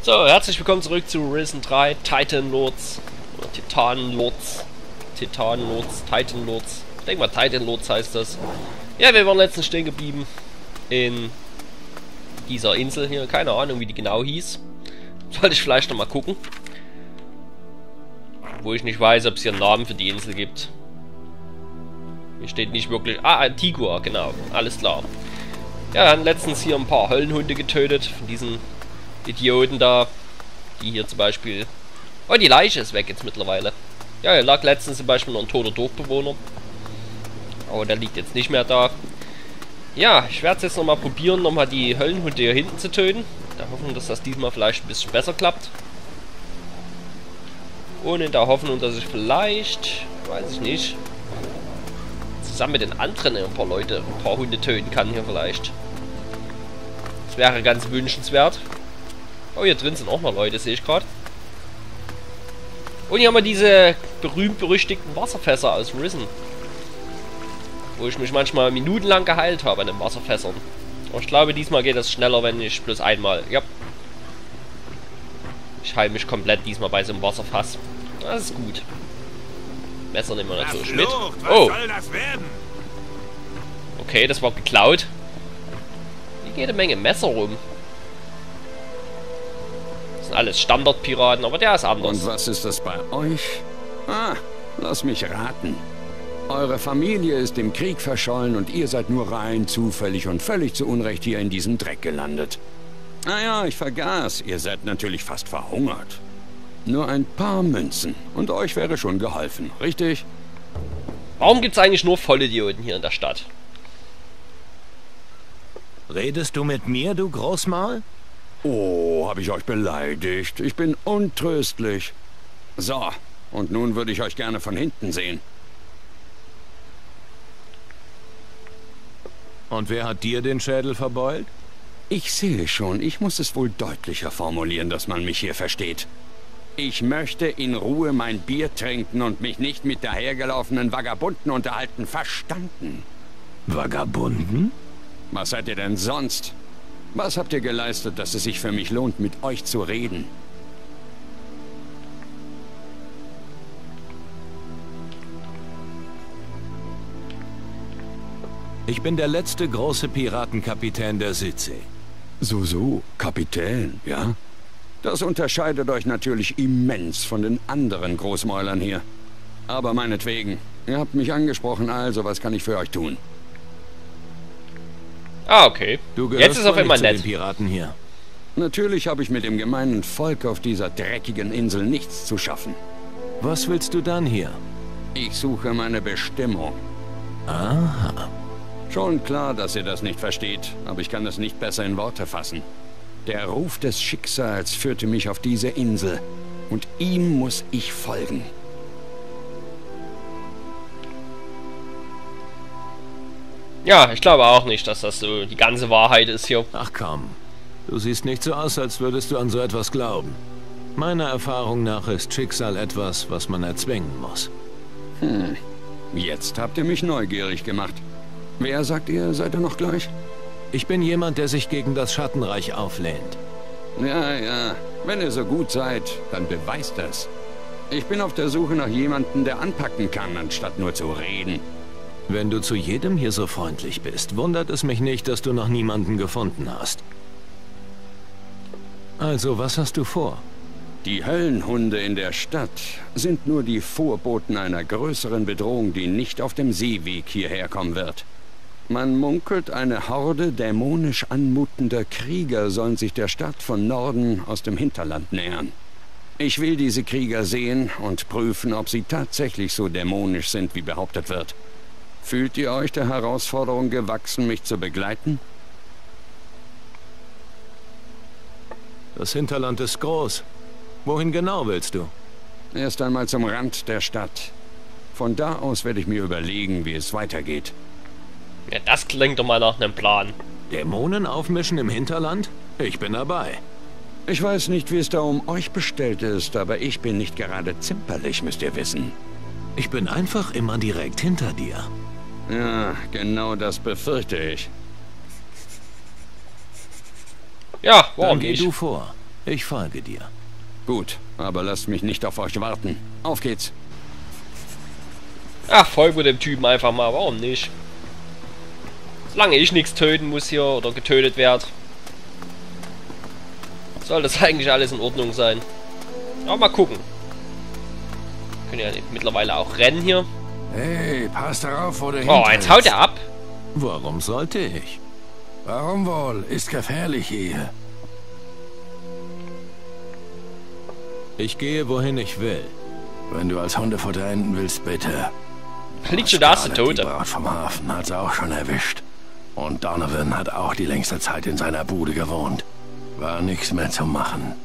So, herzlich willkommen zurück zu Risen 3 Titan Lords. Oder Titan Lords. Titan Lords, Titan Lords. Ich denke mal Titan Lords heißt das. Ja, wir waren letztens stehen geblieben in dieser Insel hier. Keine Ahnung, wie die genau hieß. Sollte ich vielleicht nochmal gucken. Wo ich nicht weiß, ob es hier einen Namen für die Insel gibt. Hier steht nicht wirklich... Ah, Antigua, genau. Alles klar. Ja, wir haben letztens hier ein paar Höllenhunde getötet. Von diesen Idioten da. Die hier zum Beispiel... Oh, die Leiche ist weg jetzt mittlerweile. Ja, hier lag letztens zum Beispiel noch ein toter Dorfbewohner. Aber der liegt jetzt nicht mehr da. Ja, ich werde es jetzt nochmal probieren, nochmal die Höllenhunde hier hinten zu töten. Da hoffen, dass das diesmal vielleicht ein bisschen besser klappt. Und in der Hoffnung, dass ich vielleicht, weiß ich nicht, zusammen mit den anderen ein paar Leute, ein paar Hunde töten kann hier vielleicht. Das wäre ganz wünschenswert. Oh, hier drin sind auch noch Leute, sehe ich gerade. Und hier haben wir diese berühmt-berüchtigten Wasserfässer aus Risen. Wo ich mich manchmal minutenlang geheilt habe an den Wasserfässern. Aber ich glaube, diesmal geht das schneller, wenn ich bloß einmal... Ja. Ich heile mich komplett diesmal bei so einem Wasserfass. Das ist gut. Messer nehmen wir natürlich mit. Oh! Okay, das war geklaut. Hier geht eine Menge Messer rum. Das sind alles Standardpiraten, aber der ist anders. Und was ist das bei euch? Ah, lass mich raten. Eure Familie ist im Krieg verschollen und ihr seid nur rein zufällig und völlig zu Unrecht hier in diesem Dreck gelandet. Naja, ich vergaß, ihr seid natürlich fast verhungert. Nur ein paar Münzen und euch wäre schon geholfen, richtig? Warum gibt es eigentlich nur Vollidioten hier in der Stadt? Redest du mit mir, du Großmaul? Oh, habe ich euch beleidigt. Ich bin untröstlich. So, und nun würde ich euch gerne von hinten sehen. Und wer hat dir den Schädel verbeult? Ich sehe schon, ich muss es wohl deutlicher formulieren, dass man mich hier versteht. Ich möchte in Ruhe mein Bier trinken und mich nicht mit dahergelaufenen Vagabunden unterhalten. Verstanden? Vagabunden? Was seid ihr denn sonst? Was habt ihr geleistet, dass es sich für mich lohnt, mit euch zu reden? Ich bin der letzte große Piratenkapitän der Südsee. So, Kapitän, ja? Das unterscheidet euch natürlich immens von den anderen Großmäulern hier. Aber meinetwegen, ihr habt mich angesprochen, also was kann ich für euch tun? Ah, okay. Du gehörst jetzt ist auf einmal zu nett. den Piraten hier. Natürlich habe ich mit dem gemeinen Volk auf dieser dreckigen Insel nichts zu schaffen. Was willst du dann hier? Ich suche meine Bestimmung. Aha. Schon klar, dass ihr das nicht versteht, aber ich kann das nicht besser in Worte fassen. Der Ruf des Schicksals führte mich auf diese Insel und ihm muss ich folgen. Ja, ich glaube auch nicht, dass das so die ganze Wahrheit ist hier. Ach komm. Du siehst nicht so aus, als würdest du an so etwas glauben. Meiner Erfahrung nach ist Schicksal etwas, was man erzwingen muss. Jetzt habt ihr mich neugierig gemacht. Wer sagt ihr, seid ihr noch gleich? Ich bin jemand, der sich gegen das Schattenreich auflehnt. Ja. Wenn ihr so gut seid, dann beweist das. Ich bin auf der Suche nach jemandem, der anpacken kann, anstatt nur zu reden. Wenn du zu jedem hier so freundlich bist, wundert es mich nicht, dass du noch niemanden gefunden hast. Also, was hast du vor? Die Höllenhunde in der Stadt sind nur die Vorboten einer größeren Bedrohung, die nicht auf dem Seeweg hierher kommen wird. Man munkelt, eine Horde dämonisch anmutender Krieger sollen sich der Stadt von Norden aus dem Hinterland nähern. Ich will diese Krieger sehen und prüfen, ob sie tatsächlich so dämonisch sind, wie behauptet wird. Fühlt ihr euch der Herausforderung gewachsen, mich zu begleiten? Das Hinterland ist groß. Wohin genau willst du? Erst einmal zum Rand der Stadt. Von da aus werde ich mir überlegen, wie es weitergeht. Ja, das klingt doch mal nach einem Plan. Dämonen aufmischen im Hinterland? Ich bin dabei. Ich weiß nicht, wie es da um euch bestellt ist, aber ich bin nicht gerade zimperlich, müsst ihr wissen. Ich bin einfach immer direkt hinter dir. Ja, genau das befürchte ich. Ja, warum Dann geh nicht? du vor. Ich folge dir. Gut, aber lasst mich nicht auf euch warten. Auf geht's. Ach, folgen wir dem Typen einfach mal. Warum nicht? Solange ich nichts töten muss hier oder getötet werde, soll das eigentlich alles in Ordnung sein. Aber mal gucken. Wir können ja mittlerweile auch rennen hier. Hey, pass darauf, wo du Oh, jetzt haut er ab. Warum sollte ich? Warum wohl? Ist gefährlich hier. Ich gehe, wohin ich will. Wenn du als Hundefutter enden willst, bitte. Liegt schon da, ist der Die Tote. Braut vom Hafen hat's auch schon erwischt. Und Donovan hat auch die längste Zeit in seiner Bude gewohnt. War nichts mehr zu machen.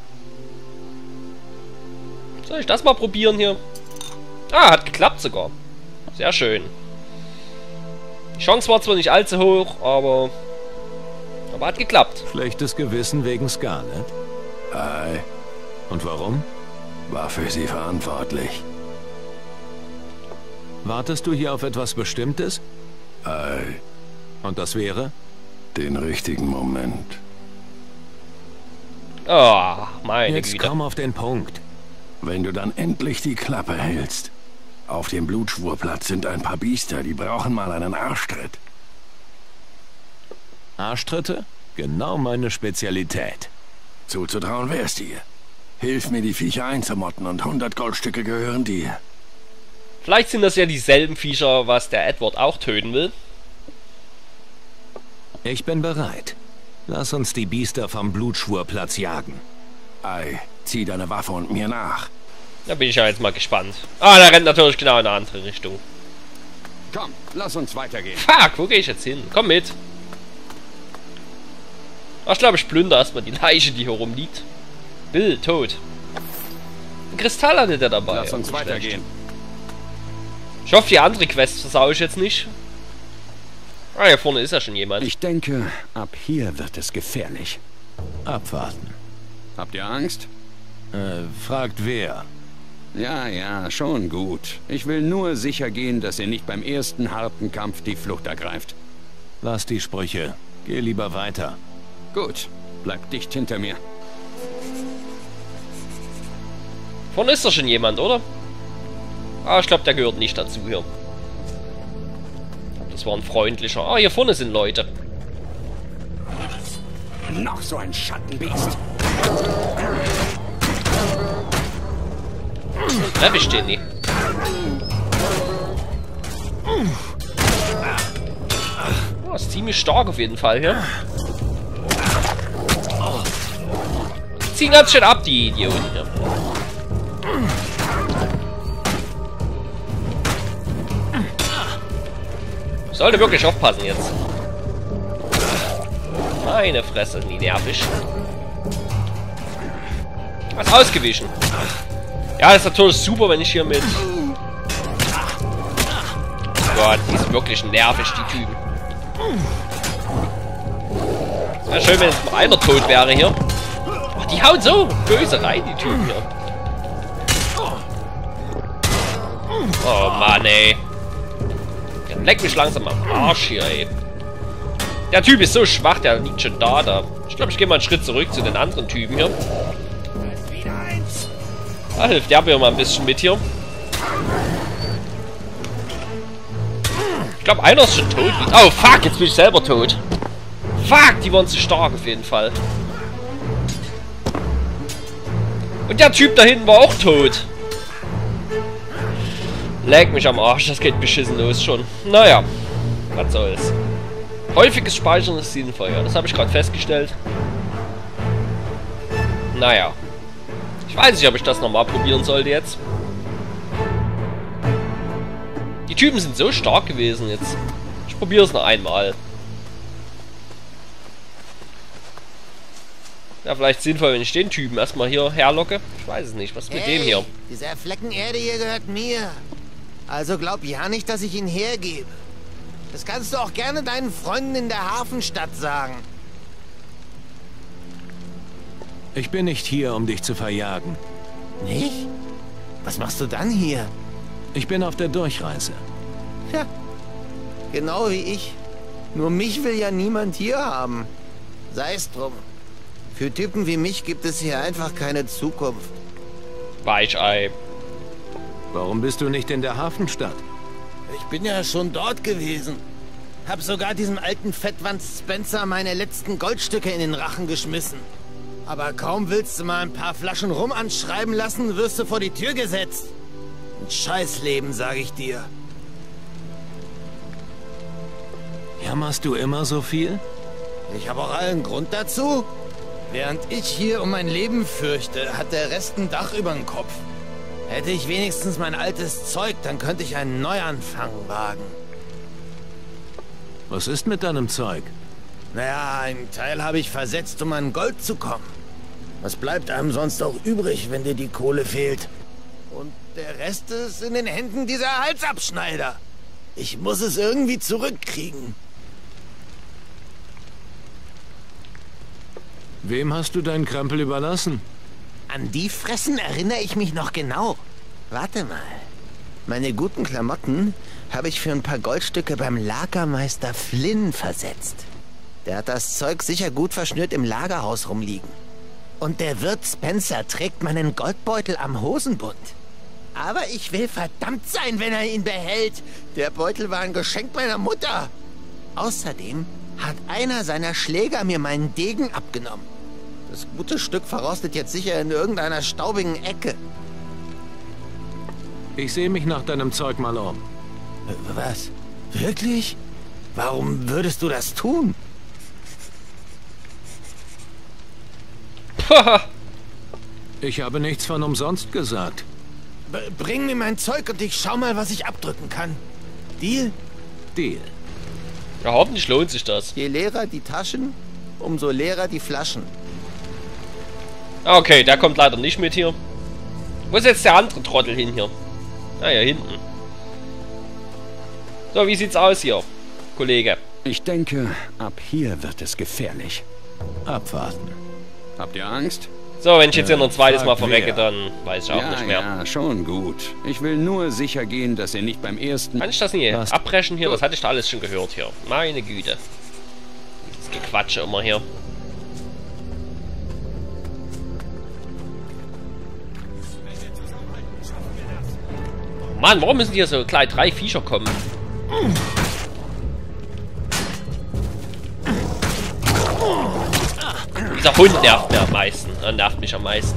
Soll ich das mal probieren hier? Ah, hat geklappt sogar. Sehr schön. Die Chance war zwar nicht allzu hoch, aber hat geklappt. Schlechtes Gewissen wegen Scarlett. Ei, Und warum? war für sie verantwortlich. Wartest du hier auf etwas Bestimmtes? Ei, Und das wäre? den richtigen Moment. Oh, meine Jetzt Güte. komm auf den Punkt. Wenn du dann endlich die Klappe hältst. Auf dem Blutschwurplatz sind ein paar Biester, die brauchen mal einen Arschtritt. Arschtritte? Genau meine Spezialität. Zuzutrauen wär's dir. Hilf mir, die Viecher einzumotten und 100 Goldstücke gehören dir. Vielleicht sind das ja dieselben Viecher, was der Edward auch töten will. Ich bin bereit. Lass uns die Biester vom Blutschwurplatz jagen. Ei, zieh deine Waffe und mir nach. Da bin ich ja jetzt mal gespannt. Ah, der rennt natürlich genau in eine andere Richtung. Komm, lass uns weitergehen. Fuck, wo gehe ich jetzt hin? Komm mit. Ach, ich glaube, ich plündere erstmal die Leiche, die hier rumliegt. Bill, tot. Ein Kristall hatte der dabei. Lass uns Nicht schlecht. weitergehen. Ich hoffe, die andere Quest versau ich jetzt nicht. Ah, hier vorne ist ja schon jemand. Ich denke, ab hier wird es gefährlich. Abwarten. Habt ihr Angst? Fragt wer? Ja, schon gut. Ich will nur sicher gehen, dass ihr nicht beim ersten harten Kampf die Flucht ergreift. Lass die Sprüche. Geh lieber weiter. Gut, bleibt dicht hinter mir. Vorne ist doch schon jemand, oder? Ah, ich glaube, der gehört nicht dazu hier. Das war ein freundlicher. Ah, hier vorne sind Leute. Noch so ein Schattenbiest. Treff ich den nicht. Oh, ist ziemlich stark auf jeden Fall hier. Ziehen ganz schön ab, die Idioten hier. Sollte wirklich aufpassen jetzt. Meine Fresse, wie nervig. Was ausgewichen. Ja, das ist natürlich super, wenn ich hier mit... Gott, die sind wirklich nervig, die Typen. Wäre schön, wenn jetzt mal einer tot wäre hier. Oh, die hauen so böse rein, die Typen hier. Oh Mann, ey. Ja, leck mich langsam am Arsch hier, ey. Der Typ ist so schwach, der liegt schon da. Ich glaube, ich gehe mal einen Schritt zurück zu den anderen Typen hier. Da hilft der mir mal ein bisschen mit hier. Ich glaube, einer ist schon tot. Oh, fuck, jetzt bin ich selber tot. Fuck, die waren zu stark auf jeden Fall. Und der Typ da hinten war auch tot. Leck mich am Arsch, das geht beschissen los schon. Naja, was soll's. Häufiges Speichern ist sinnvoll, ja, das habe ich gerade festgestellt. Naja. Ich weiß nicht, ob ich das nochmal probieren sollte jetzt. Die Typen sind so stark gewesen jetzt. Ich probiere es noch einmal. Ja, vielleicht sinnvoll, wenn ich den Typen erstmal hier herlocke. Ich weiß es nicht. Was ist mit dem hier? Dieser Flecken Erde hier gehört mir. Also glaub ja nicht, dass ich ihn hergebe. Das kannst du auch gerne deinen Freunden in der Hafenstadt sagen. Ich bin nicht hier, um dich zu verjagen. Nicht? Was machst du dann hier? Ich bin auf der Durchreise. Ja, genau wie ich. Nur mich will ja niemand hier haben. Sei es drum. Für Typen wie mich gibt es hier einfach keine Zukunft. Weichei. Warum bist du nicht in der Hafenstadt? Ich bin ja schon dort gewesen. Hab sogar diesem alten Fettwanz Spencer meine letzten Goldstücke in den Rachen geschmissen. Aber kaum willst du mal ein paar Flaschen Rum anschreiben lassen, wirst du vor die Tür gesetzt. Ein Scheißleben, sag ich dir. Jammerst du immer so viel? Ich habe auch allen Grund dazu. Während ich hier um mein Leben fürchte, hat der Rest ein Dach über den Kopf. Hätte ich wenigstens mein altes Zeug, dann könnte ich einen Neuanfang wagen. Was ist mit deinem Zeug? Naja, einen Teil habe ich versetzt, um an Gold zu kommen. Was bleibt einem sonst auch übrig, wenn dir die Kohle fehlt? Und der Rest ist in den Händen dieser Halsabschneider. Ich muss es irgendwie zurückkriegen. Wem hast du deinen Krempel überlassen? An die Fressen erinnere ich mich noch genau. Warte mal. Meine guten Klamotten habe ich für ein paar Goldstücke beim Lagermeister Flynn versetzt. Der hat das Zeug sicher gut verschnürt im Lagerhaus rumliegen. Und der Wirt Spencer trägt meinen Goldbeutel am Hosenbund. Aber ich will verdammt sein, wenn er ihn behält. Der Beutel war ein Geschenk meiner Mutter. Außerdem hat einer seiner Schläger mir meinen Degen abgenommen. Das gute Stück verrostet jetzt sicher in irgendeiner staubigen Ecke. Ich sehe mich nach deinem Zeug mal um. Was? Wirklich? Warum würdest du das tun? Ich habe nichts von umsonst gesagt. Bring mir mein Zeug und ich schau mal, was ich abdrücken kann. Deal? Deal. Ja, hoffentlich lohnt sich das. Je leerer die Taschen, umso leerer die Flaschen. Okay, der kommt leider nicht mit hier. Wo ist jetzt der andere Trottel hin hier? Ah, ja, hinten. So, wie sieht's aus hier, Kollege? Ich denke, ab hier wird es gefährlich. Abwarten. Habt ihr Angst? So, wenn ich jetzt hier noch ein zweites Mal frag verrecke, wer. dann weiß ich auch nicht mehr. Ja, schon gut. Ich will nur sicher gehen, dass ihr nicht beim ersten... Kann ich das nie Was? abbrechen hier? Das hatte ich da alles schon gehört hier. Meine Güte. Das Gequatsche immer hier. Mann, warum müssen hier so gleich 3 Viecher kommen? Dieser Hund nervt mir am meisten. Er nervt mich am meisten.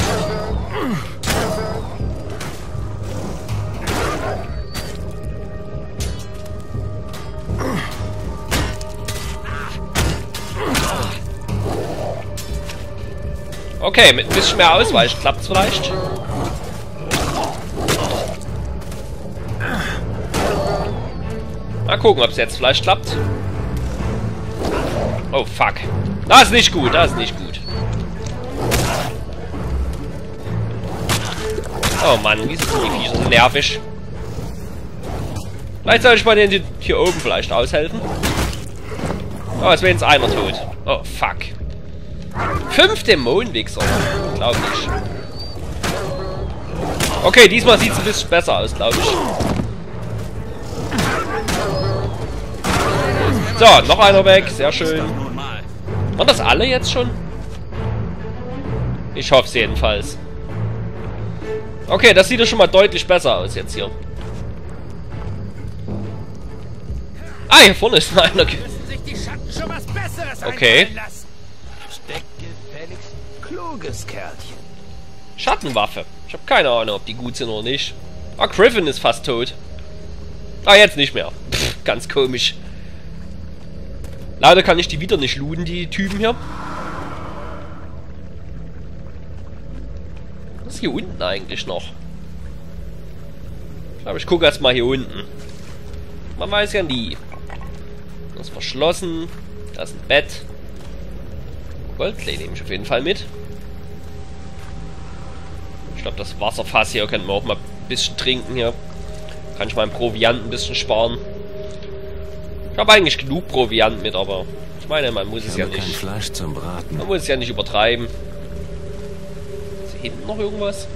Okay, mit ein bisschen mehr Ausweichen klappt's vielleicht. Mal gucken, ob es jetzt vielleicht klappt. Oh, fuck. Das ist nicht gut, das ist nicht gut. Oh Mann, wie sind die Viecher so nervig. Vielleicht soll ich mal den hier oben vielleicht aushelfen. Oh, jetzt wäre jetzt einer tot. Oh, fuck. 5 Dämonenwichser. Glaub ich. Okay, diesmal sieht es ein bisschen besser aus, glaube ich. So, noch einer weg. Sehr schön. Waren das alle jetzt schon? Ich hoffe es jedenfalls. Okay, das sieht ja schon mal deutlich besser aus jetzt hier. Ah, hier vorne ist noch einer. Okay. Kluges Kerlchen. Schattenwaffe. Ich habe keine Ahnung, ob die gut sind oder nicht. Ah, Griffin ist fast tot. Ah, jetzt nicht mehr. Pff, ganz komisch. Leider kann ich die wieder nicht looten, die Typen hier. Was ist hier unten eigentlich noch? Ich glaube, ich gucke erst mal hier unten. Man weiß ja nie. Das ist verschlossen. Da ist ein Bett. Goldklee nehme ich auf jeden Fall mit. Ich glaube, das Wasserfass hier könnten wir auch mal ein bisschen trinken hier. Kann ich meinen Proviant ein bisschen sparen. Ich habe eigentlich genug Proviant mit, aber ich meine, man muss es ja Kein nicht. Fleisch zum Braten. Man muss es ja nicht übertreiben. Ist hier hinten noch irgendwas?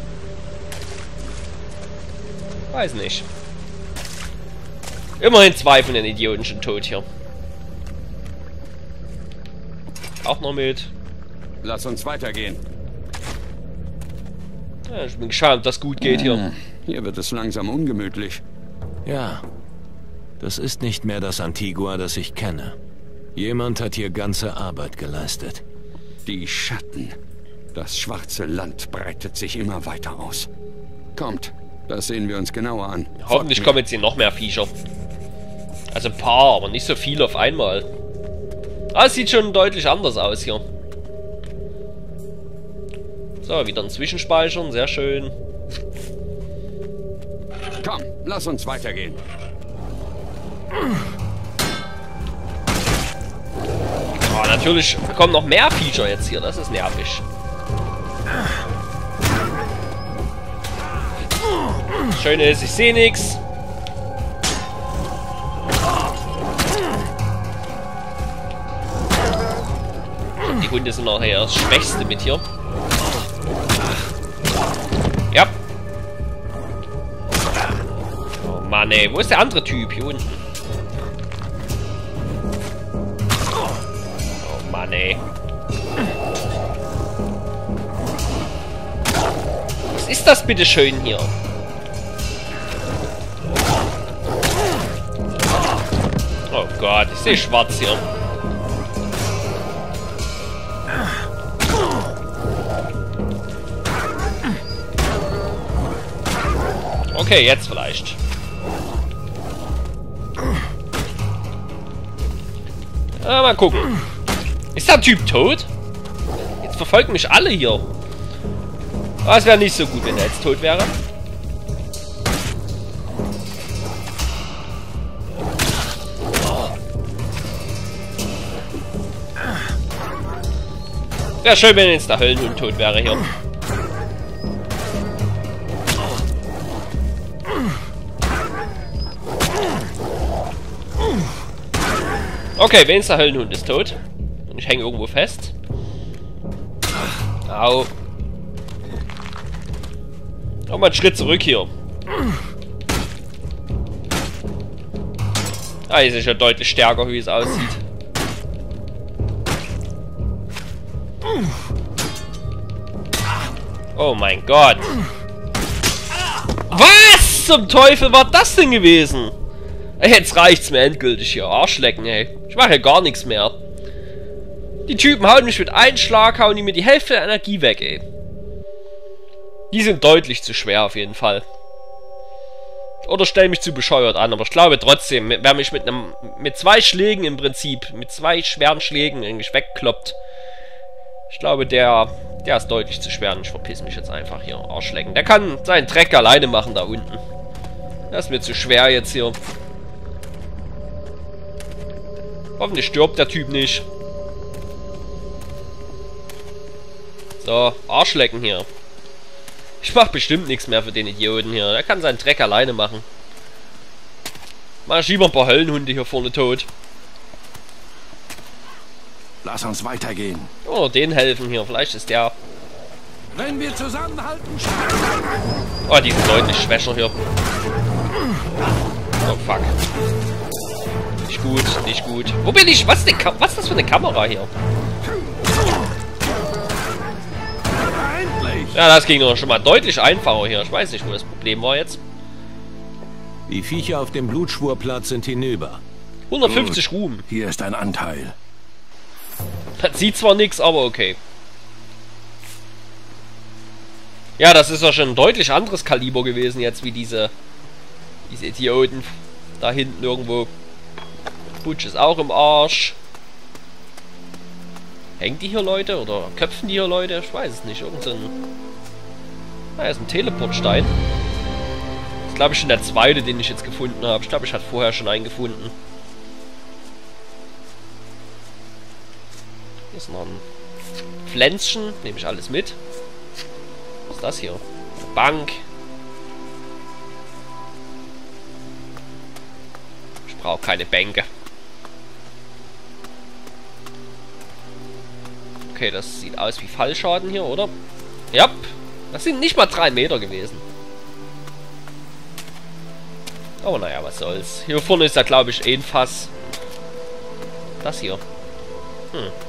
Weiß nicht. Immerhin 2 von den Idioten schon tot hier. Auch noch mit. Lass uns weitergehen. Ja, ich bin gespannt, ob das gut geht hier. Hier wird es langsam ungemütlich. Ja, das ist nicht mehr das Antigua, das ich kenne. Jemand hat hier ganze Arbeit geleistet. Die Schatten. Das schwarze Land breitet sich immer weiter aus. Kommt, das sehen wir uns genauer an. Hoffentlich kommen jetzt hier noch mehr Viecher. Also ein paar, aber nicht so viele auf einmal. Ah, es sieht schon deutlich anders aus hier. So, wieder ein Zwischenspeichern, sehr schön. Komm, lass uns weitergehen. Oh, natürlich kommen noch mehr Viecher jetzt hier, das ist nervig. Das Schöne ist, ich sehe nichts. Die Hunde sind nachher das Schwächste mit hier. Ja. Oh Mann, ey. Wo ist der andere Typ? Hier unten. Oh Mann, ey. Was ist das bitte schön hier? Oh Gott, ich sehe schwarz hier. Okay, jetzt vielleicht. Mal gucken. Ist der Typ tot? Jetzt verfolgen mich alle hier. Aber es wäre nicht so gut, wenn er jetzt tot wäre. Wäre schön, wenn jetzt der Höllenhund tot wäre hier. Okay, wenigstens der Höllenhund ist tot. Und ich hänge irgendwo fest. Au. Noch mal einen Schritt zurück hier. Ah, hier ist ja deutlich stärker, wie es aussieht. Oh mein Gott. Was zum Teufel war das denn gewesen? Jetzt reicht's mir endgültig hier. Arschlecken, ey. Ich mache ja gar nichts mehr. Die Typen hauen mich mit einem Schlag, hauen die mir die Hälfte der Energie weg, ey. Die sind deutlich zu schwer auf jeden Fall. Oder stellen mich zu bescheuert an, aber ich glaube trotzdem, wer mich mit 2 Schlägen im Prinzip, mit 2 schweren Schlägen eigentlich wegkloppt, ich glaube, der ist deutlich zu schwer und ich verpiss mich jetzt einfach hier. Arschlecken. Der kann seinen Dreck alleine machen da unten. Das ist mir zu schwer jetzt hier. Hoffentlich stirbt der Typ nicht. So, Arschlecken hier. Ich mach bestimmt nichts mehr für den Idioten hier. Der kann seinen Dreck alleine machen. Mach ich lieber ein paar Höllenhunde hier vorne tot. Lass uns weitergehen. Oder denen helfen hier. Vielleicht ist der... Wenn wir zusammenhalten... Oh, die sind deutlich schwächer hier. Oh, fuck. Nicht gut, nicht gut. Wo bin ich? Was ist das für eine Kamera hier? Ja, das ging doch schon mal deutlich einfacher hier. Ich weiß nicht, wo das Problem war jetzt. Die Viecher auf dem Blutschwurplatz sind hinüber. 150 Ruhm. Hier ist ein Anteil. Das sieht zwar nichts, aber okay. Ja, das ist ja schon ein deutlich anderes Kaliber gewesen jetzt, wie diese Idioten da hinten irgendwo. Butch ist auch im Arsch. Hängen die hier Leute oder köpfen die hier Leute? Ich weiß es nicht. Irgend so ein... Ah, ist ein Teleportstein. Das ist, glaube ich, schon der zweite, den ich jetzt gefunden habe. Ich glaube, ich hatte vorher schon einen gefunden. Hier ist noch ein Pflänzchen. Nehme ich alles mit. Was ist das hier? Eine Bank. Ich brauche keine Bänke. Okay, das sieht aus wie Fallschaden hier, oder? Ja, das sind nicht mal 3 Meter gewesen. Aber naja, was soll's. Hier vorne ist ja, glaube ich, ein Fass. Das hier. Hm.